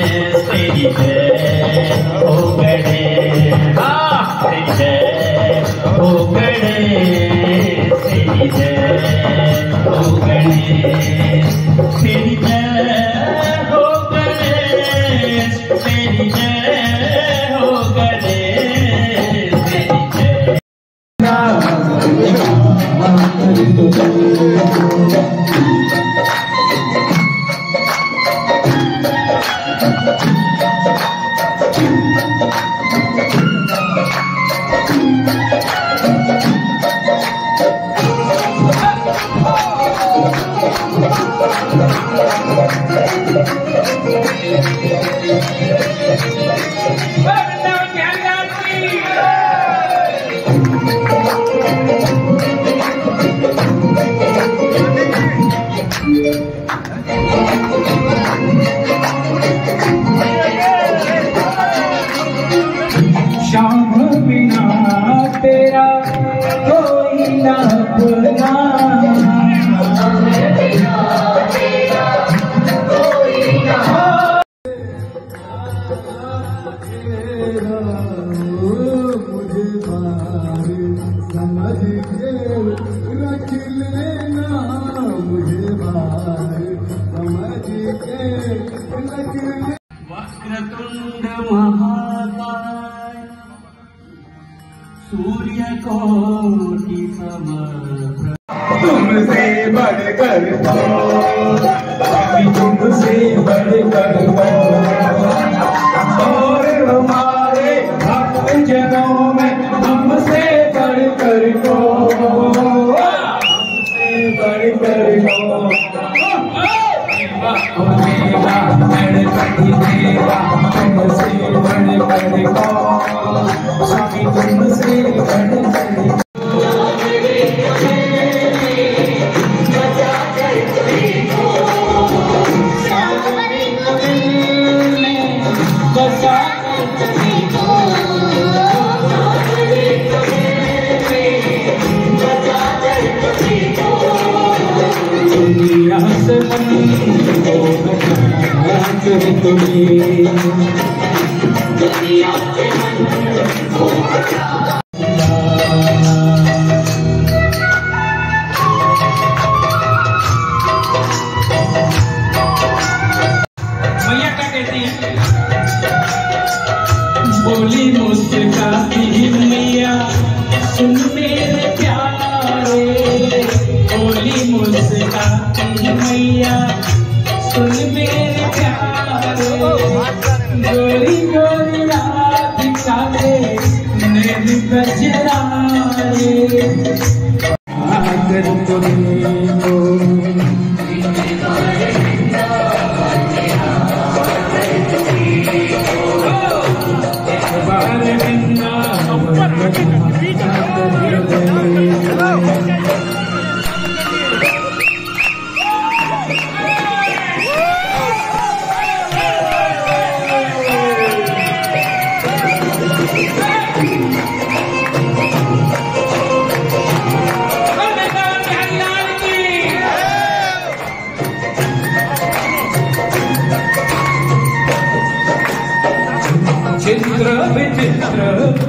तेरी जय हो गणेश, तेरी जय हो गणेश, तेरी जय हो गणेश, तेरी जय हो गणेश, तेरी जय हो गणेश, तेरी जय। श्याम बिना तेरा कोई ना अपना, मुझे बार समझ के रख लेना, मुझे बार समझ के रख लेना। वक्रतुंड महाकाय सूर्य कोटि समप्रभ, तुमसे बढ़कर तुमसे बढ़कर और हमारे भक्त जनों में हमसे बढ़कर को, हमसे बढ़कर को देवा गणपति देवा, तुमसे बढ़कर को स्वामी, तुमसे बढ़कर भैया क्या कहती है? बोली मुस्कुराती मैया सुन मेरे प्यारे, बोली मुस्कुराती मैया सुन मेरे प्यारे, गोरी गोरी रात काले नैन गजरारे, आकर तुम्हें चित्र विचित्र